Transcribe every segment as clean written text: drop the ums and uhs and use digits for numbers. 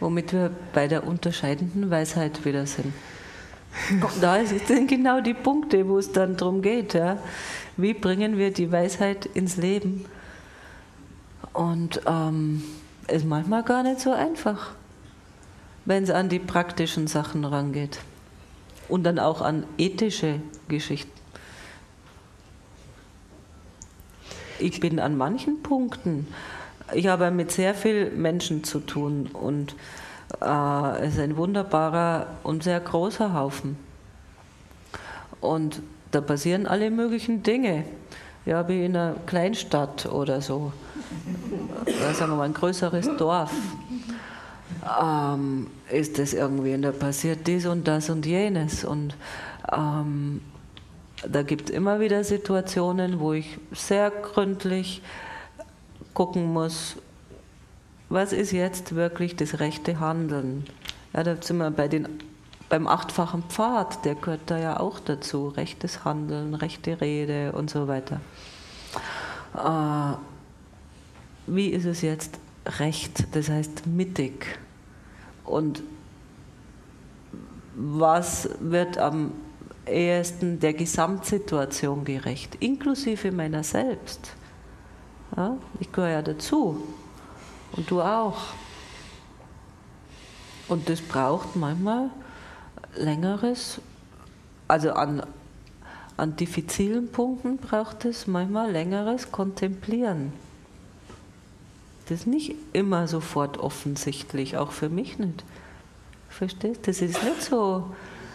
Womit wir bei der unterscheidenden Weisheit wieder sind. Und da sind genau die Punkte, wo es dann darum geht. Ja? Wie bringen wir die Weisheit ins Leben? Und ist manchmal gar nicht so einfach, wenn es an die praktischen Sachen rangeht. Und dann auch an ethische Geschichten. Ich bin an manchen Punkten, ich habe mit sehr vielen Menschen zu tun und es ist ein wunderbarer und sehr großer Haufen. Und da passieren alle möglichen Dinge, ja, wie in einer Kleinstadt oder so, oder sagen wir mal ein größeres Dorf. Ist das irgendwie, und da passiert dies und das und jenes. Und da gibt es immer wieder Situationen, wo ich sehr gründlich gucken muss, was ist jetzt wirklich das rechte Handeln. Ja, da sind wir beim 8-fachen Pfad, der gehört da ja auch dazu, rechtes Handeln, rechte Rede und so weiter. Wie ist es jetzt recht, das heißt mittig? Und was wird am ehesten der Gesamtsituation gerecht, inklusive meiner selbst? Ja, ich gehöre ja dazu und du auch. Und das braucht manchmal längeres, also an diffizilen Punkten braucht es manchmal längeres Kontemplieren. Das ist nicht immer sofort offensichtlich, auch für mich nicht. Verstehst du? Das ist nicht so.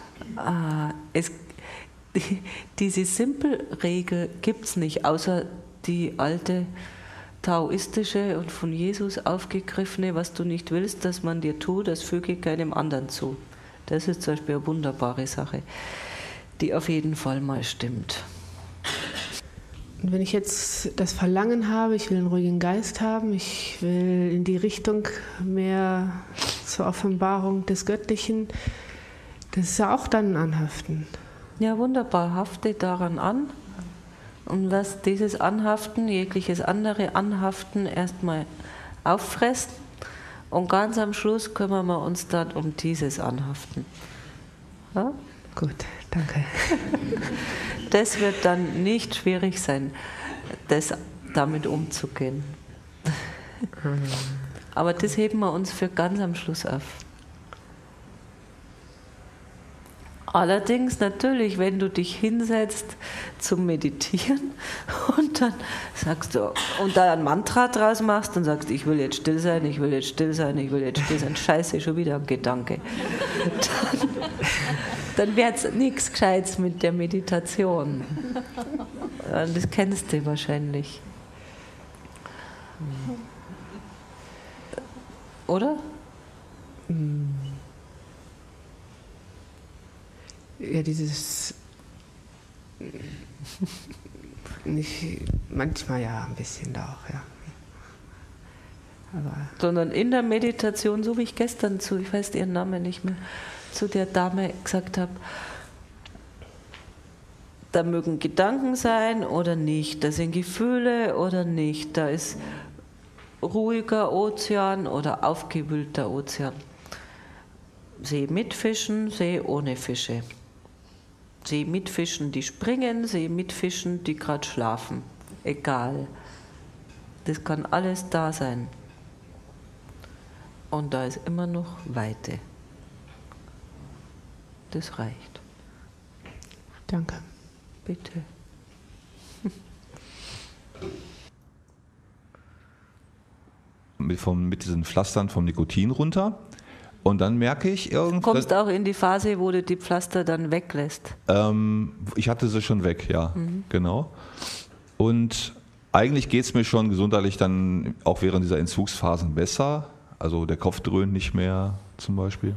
Diese Simpelregel gibt es nicht, außer die alte taoistische und von Jesus aufgegriffene, was du nicht willst, dass man dir tut, das füge keinem anderen zu. Das ist zum Beispiel eine wunderbare Sache, die auf jeden Fall mal stimmt. Und wenn ich jetzt das Verlangen habe, ich will einen ruhigen Geist haben, ich will in die Richtung mehr zur Offenbarung des Göttlichen, das ist ja auch dann ein Anhaften. Ja, wunderbar. Hafte daran an und lass dieses Anhaften, jegliches andere Anhaften erstmal auffressen und ganz am Schluss kümmern wir uns dann um dieses Anhaften. Ja? Gut, danke. Das wird dann nicht schwierig sein, damit umzugehen. Aber das heben wir uns für ganz am Schluss auf. Allerdings natürlich, wenn du dich hinsetzt zum Meditieren und dann sagst du, und da ein Mantra draus machst und sagst, ich will jetzt still sein, ich will jetzt still sein, ich will jetzt still sein, scheiße, schon wieder ein Gedanke. Dann wird es nichts Gescheites mit der Meditation. Das kennst du wahrscheinlich. Oder? Ja, dieses nicht, manchmal ja ein bisschen da auch, ja. Aber sondern in der Meditation, so wie ich gestern ich weiß ihren Namen nicht mehr, zu der Dame gesagt habe, da mögen Gedanken sein oder nicht, da sind Gefühle oder nicht, da ist ruhiger Ozean oder aufgewühlter Ozean. See mit Fischen, See ohne Fische. See mit Fischen, die springen, See mit Fischen, die gerade schlafen. Egal. Das kann alles da sein. Und da ist immer noch Weite. Das reicht. danke. Bitte. Mit diesen Pflastern vom Nikotin runter. Und dann merke ich irgendwann... Du kommst auch in die Phase, wo du die Pflaster dann weglässt. Ich hatte sie schon weg, ja, genau. Und eigentlich geht es mir schon gesundheitlich dann auch während dieser Entzugsphasen besser. Also der Kopf dröhnt nicht mehr zum Beispiel.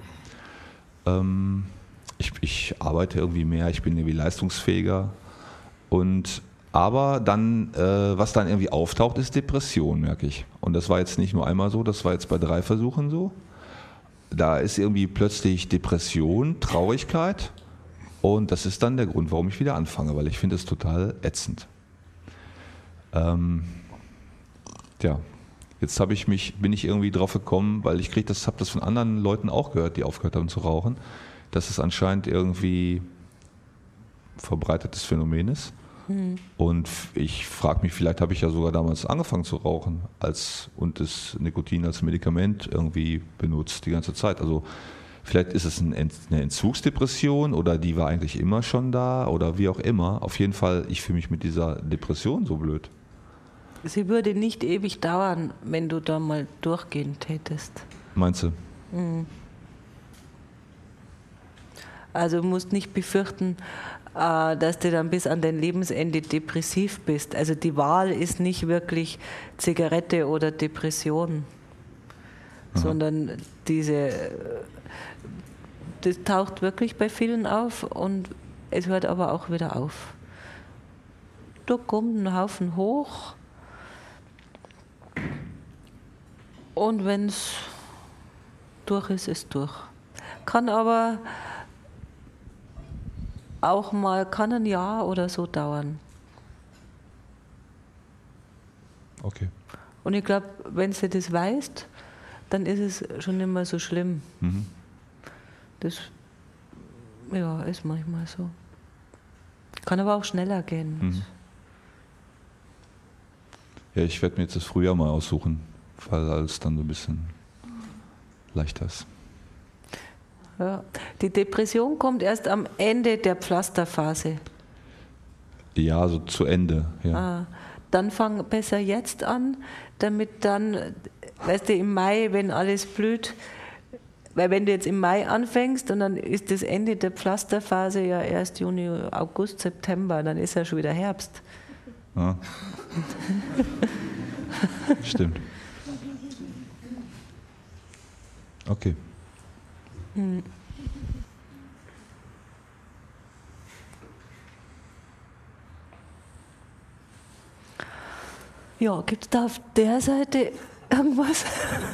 Ich arbeite irgendwie mehr, ich bin irgendwie leistungsfähiger. Aber dann, was dann irgendwie auftaucht, ist Depression, merke ich. Und das war jetzt nicht nur einmal so, das war jetzt bei 3 Versuchen so. Da ist irgendwie plötzlich Depression, Traurigkeit. Und das ist dann der Grund, warum ich wieder anfange, weil ich finde es total ätzend. Ja. Jetzt bin ich irgendwie drauf gekommen, weil ich habe das von anderen Leuten auch gehört, die aufgehört haben zu rauchen, dass es anscheinend irgendwie verbreitetes Phänomen ist. Und ich frage mich, vielleicht habe ich ja sogar damals angefangen zu rauchen und das Nikotin als Medikament irgendwie benutzt die ganze Zeit. Also vielleicht ist es eine Entzugsdepression oder die war eigentlich immer schon da oder wie auch immer. Auf jeden Fall, ich fühle mich mit dieser Depression so blöd. Sie würde nicht ewig dauern, wenn du da mal durchgehen tätest. Meinst du? Also du musst nicht befürchten, dass du dann bis an dein Lebensende depressiv bist. Also die Wahl ist nicht wirklich Zigarette oder Depression, sondern das taucht wirklich bei vielen auf und es hört aber auch wieder auf. Da kommt ein Haufen hoch und wenn es durch ist, ist durch. Kann aber auch mal, kann ein Jahr oder so dauern. Okay. Und ich glaube, wenn du das weißt, dann ist es schon nicht mehr so schlimm. Das ist manchmal so. Kann aber auch schneller gehen. Ja, ich werde mir jetzt das Frühjahr mal aussuchen, weil alles dann so ein bisschen leichter ist. Ja. Die Depression kommt erst am Ende der Pflasterphase. Ja, so zu Ende. Ja. Dann fang besser jetzt an, damit dann, weißt du, im Mai, wenn alles blüht, weil wenn du jetzt im Mai anfängst und dann ist das Ende der Pflasterphase ja erst Juni, August, September, dann ist ja schon wieder Herbst. Ja. Stimmt. Okay. Ja, gibt es da auf der Seite irgendwas?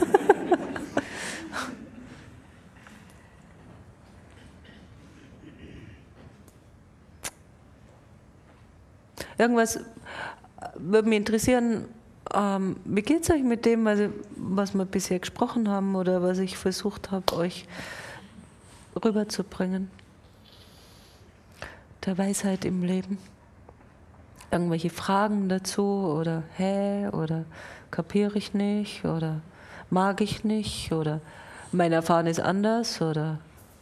Irgendwas würde mich interessieren, wie geht es euch mit dem, was wir bisher gesprochen haben oder was ich versucht habe, euch rüberzubringen? Der Weisheit im Leben. Irgendwelche Fragen dazu oder oder kapiere ich nicht oder mag ich nicht oder mein Erfahren ist anders oder?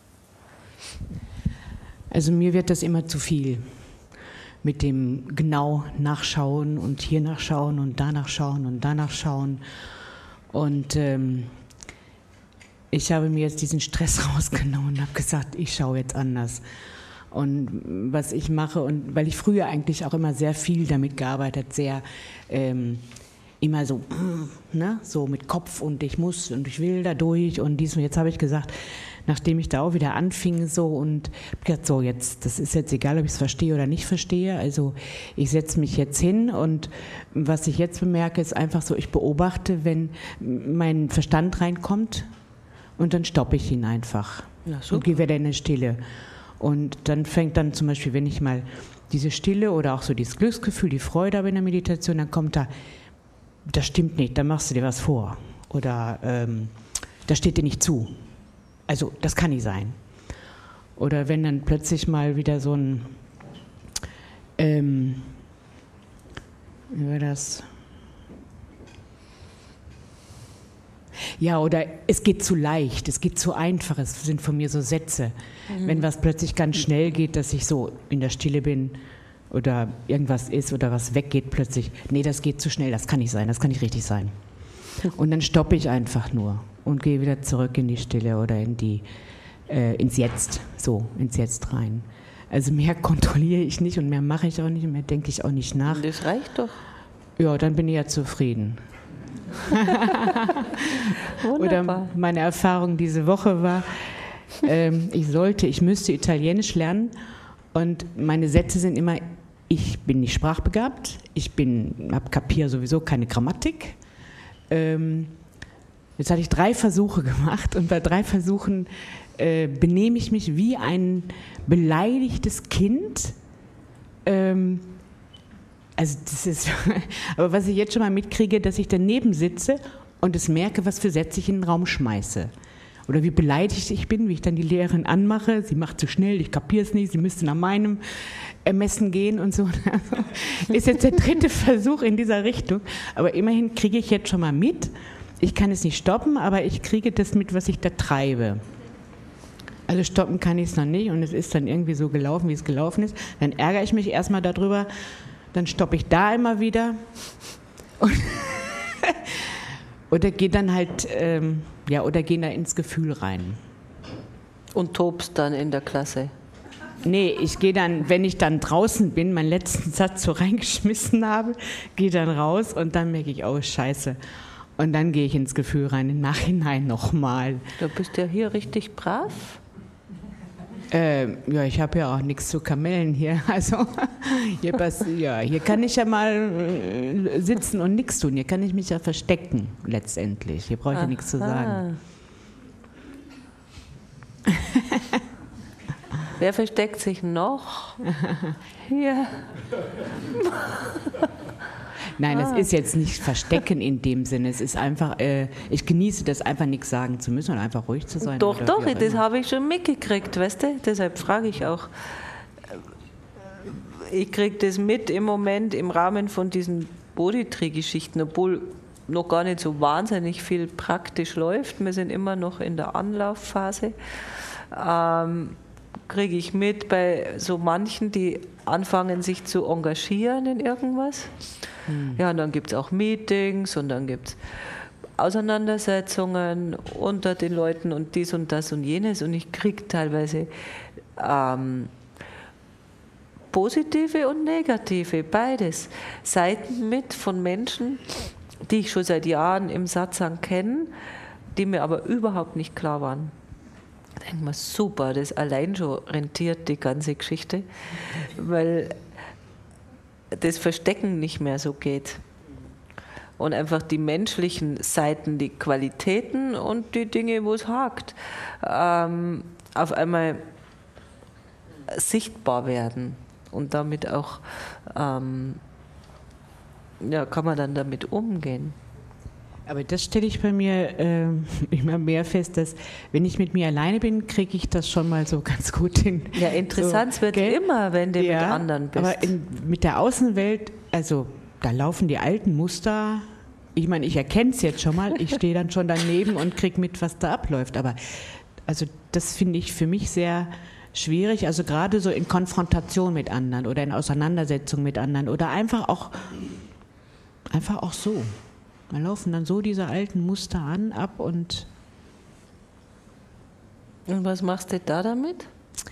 Also mir wird das immer zu viel mit dem genau nachschauen und hier nachschauen und da nachschauen und da nachschauen und ich habe mir jetzt diesen Stress rausgenommen und habe gesagt, ich schaue jetzt anders. Und was ich mache, und weil ich früher eigentlich auch immer sehr viel damit gearbeitet, sehr immer so, ne, so mit Kopf und ich muss und ich will da durch und dies und jetzt habe ich gesagt, nachdem ich da auch wieder anfing so und gesagt, so jetzt, das ist jetzt egal, ob ich es verstehe oder nicht verstehe, also ich setze mich jetzt hin und was ich jetzt bemerke, ist einfach so, ich beobachte, wenn mein Verstand reinkommt und dann stoppe ich ihn einfach und gehe wieder in eine Stille. Und dann fängt dann zum Beispiel, wenn ich mal diese Stille oder auch so dieses Glücksgefühl, die Freude habe in der Meditation, dann kommt da, das stimmt nicht, da machst du dir was vor. Oder das steht dir nicht zu. Also das kann nicht sein. Oder wenn dann plötzlich mal wieder so ein, wie war das? Ja, oder es geht zu leicht, es geht zu einfach, es sind von mir so Sätze. Wenn was plötzlich ganz schnell geht, dass ich so in der Stille bin oder irgendwas ist oder was weggeht plötzlich, nee, das geht zu schnell, das kann nicht sein, das kann nicht richtig sein. Und dann stoppe ich einfach nur und gehe wieder zurück in die Stille oder ins Jetzt, so, ins Jetzt rein. Also mehr kontrolliere ich nicht und mehr mache ich auch nicht, mehr denke ich auch nicht nach. Das reicht doch. Ja, dann bin ich ja zufrieden. Oder meine Erfahrung diese Woche war, ich müsste Italienisch lernen und meine Sätze sind immer, ich bin nicht sprachbegabt, kapiere sowieso keine Grammatik. Jetzt hatte ich 3 Versuche gemacht und bei 3 Versuchen benehme ich mich wie ein beleidigtes Kind. Also das ist, aber was ich jetzt schon mal mitkriege, dass ich daneben sitze und es merke, was für Sätze ich in den Raum schmeiße. Oder wie beleidigt ich bin, wie ich dann die Lehrerin anmache. Sie macht zu schnell, ich kapiere es nicht, sie müsste nach meinem Ermessen gehen und so. Also ist jetzt der 3. Versuch in dieser Richtung. Aber immerhin kriege ich jetzt schon mal mit. Ich kann es nicht stoppen, aber ich kriege das mit, was ich da treibe. Also stoppen kann ich es noch nicht und es ist dann irgendwie so gelaufen, wie es gelaufen ist. Dann ärgere ich mich erstmal darüber, dann stoppe ich da immer wieder. Oder gehe dann halt, oder gehe da ins Gefühl rein. Und tobst dann in der Klasse? Nee, ich gehe dann, wenn ich dann draußen bin, meinen letzten Satz so reingeschmissen habe, gehe dann raus und dann merke ich, oh Scheiße. Und dann gehe ich ins Gefühl rein, im Nachhinein nochmal. Du bist ja hier richtig brav. Ich habe ja auch nichts zu kamellen hier. Also hier kann ich ja mal sitzen und nichts tun. Hier kann ich mich ja verstecken, letztendlich. Hier brauche ich ja nichts zu sagen. Wer versteckt sich noch? Hier. Nein, es ist jetzt nicht Verstecken in dem Sinne. Es ist einfach, ich genieße das einfach, nichts sagen zu müssen und einfach ruhig zu sein. Doch, das habe ich schon mitgekriegt, weißt du? Deshalb frage ich auch. Ich kriege das mit im Moment im Rahmen von diesen Bodytree-Geschichten, obwohl noch gar nicht so wahnsinnig viel praktisch läuft. Wir sind immer noch in der Anlaufphase. Kriege ich mit bei so manchen, die anfangen, sich zu engagieren in irgendwas. Ja, und dann gibt es auch Meetings und dann gibt es Auseinandersetzungen unter den Leuten und dies und das und jenes. Und ich kriege teilweise positive und negative, beides, Seiten mit von Menschen, die ich schon seit Jahren im Satsang kenne, die mir aber überhaupt nicht klar waren. Da denke ich mir, super, das allein schon rentiert die ganze Geschichte, weil das Verstecken nicht mehr so geht. Und einfach die menschlichen Seiten, die Qualitäten und die Dinge, wo es hakt, auf einmal sichtbar werden. Und damit auch, kann man dann damit umgehen. Aber das stelle ich bei mir immer mehr fest, dass wenn ich mit mir alleine bin, kriege ich das schon mal so ganz gut hin. Ja, interessant so, wird immer, wenn du mit anderen bist. Aber mit der Außenwelt, also da laufen die alten Muster. Ich meine, ich erkenne es jetzt schon mal, ich stehe dann schon daneben und kriege mit, was da abläuft. Aber also das finde ich für mich sehr schwierig, also gerade so in Konfrontation mit anderen oder in Auseinandersetzung mit anderen oder einfach auch so. Da laufen dann so diese alten Muster ab und... Und was machst du da damit?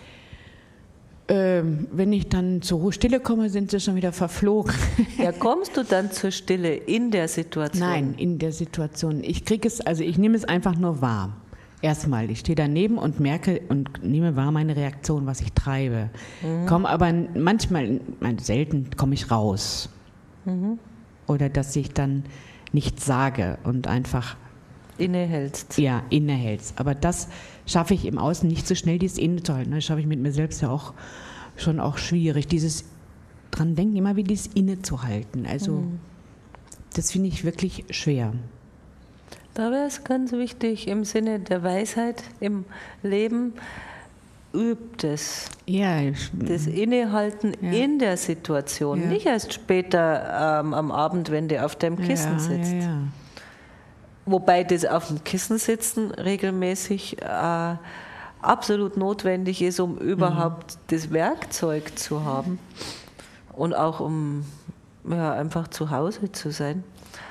Wenn ich dann zur Stille komme, sind sie schon wieder verflogen. Ja, kommst du dann zur Stille in der Situation? Nein, in der Situation. Ich nehme es einfach nur wahr. Erstmal, ich stehe daneben und merke und nehme wahr meine Reaktion, was ich treibe. Komme aber manchmal, selten komme ich raus. Oder dass ich dann nichts sage und einfach innehältst. Ja, innehältst. Aber das schaffe ich im Außen nicht so schnell, dieses innezuhalten. Das schaffe ich mit mir selbst ja auch schon schwierig. Dieses dran denken, immer wieder dieses innezuhalten. Also das finde ich wirklich schwer. Da wäre es ganz wichtig im Sinne der Weisheit im Leben, übt es. Ja, das Innehalten in der Situation, nicht erst später am Abend, wenn du auf deinem Kissen sitzt. Ja. Wobei das auf dem Kissen sitzen regelmäßig absolut notwendig ist, um überhaupt das Werkzeug zu haben und auch um einfach zu Hause zu sein.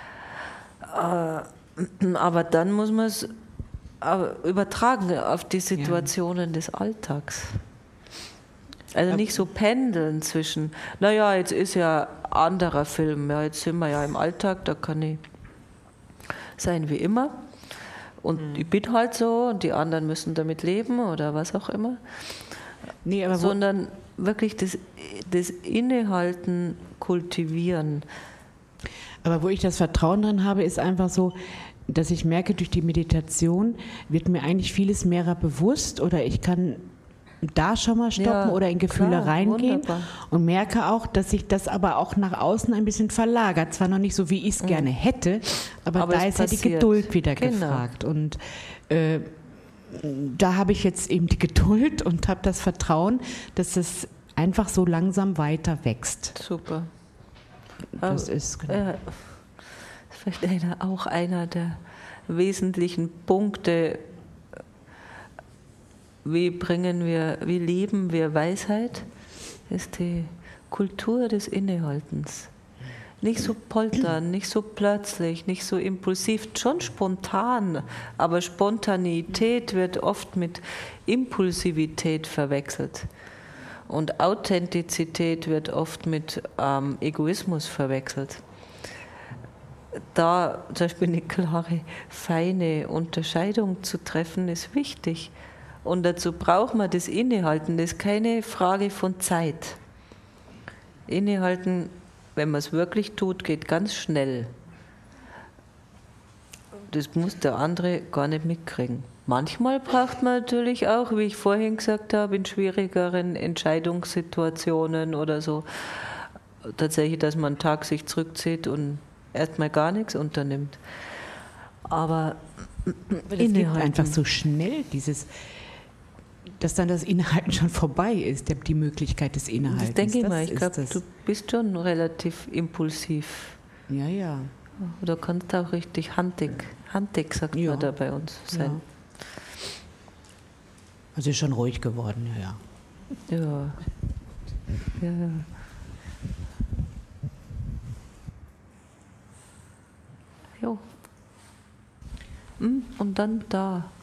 Aber dann muss man es übertragen auf die Situationen des Alltags. Also nicht so pendeln zwischen, jetzt ist ja anderer Film, jetzt sind wir ja im Alltag, da kann ich sein wie immer und ich bin halt so und die anderen müssen damit leben oder was auch immer. Nee, aber sondern wirklich das Innehalten kultivieren. Aber wo ich das Vertrauen drin habe, ist einfach so, dass ich merke, durch die Meditation wird mir eigentlich vieles mehr bewusst oder ich kann da schon mal stoppen Ja, oder in Gefühle klar, reingehen wunderbar. und merke auch, dass sich das aber auch nach außen ein bisschen verlagert. Zwar noch nicht so, wie ich es gerne hätte, aber da es ist ja die passiert. Geduld wieder Genau. gefragt. Und da habe ich jetzt eben die Geduld und habe das Vertrauen, dass es einfach so langsam weiter wächst. Super. Das ist genau. Das ist vielleicht auch einer der wesentlichen Punkte. Wie leben wir Weisheit? Ist die Kultur des Innehaltens. Nicht so poltern, nicht so plötzlich, nicht so impulsiv, schon spontan, aber Spontanität wird oft mit Impulsivität verwechselt. Und Authentizität wird oft mit Egoismus verwechselt. Da zum Beispiel eine klare, feine Unterscheidung zu treffen, ist wichtig. Und dazu braucht man das Innehalten. Das ist keine Frage von Zeit. Innehalten, wenn man es wirklich tut, geht ganz schnell. Das muss der andere gar nicht mitkriegen. Manchmal braucht man natürlich auch, wie ich vorhin gesagt habe, in schwierigeren Entscheidungssituationen oder so, tatsächlich, dass man einen Tag sich zurückzieht und erstmal gar nichts unternimmt. Aber Das geht einfach so schnell, dass dann das Innehalten schon vorbei ist, die Möglichkeit des Innehaltens. Das denke ich mal. Ich ist glaube, das. du bist schon relativ impulsiv. Ja, ja. Oder kannst auch richtig handig sagt Ja. man da bei uns sein. Ja. Also ist schon ruhig geworden, ja, ja. Ja. Ja. Jo. Und dann da.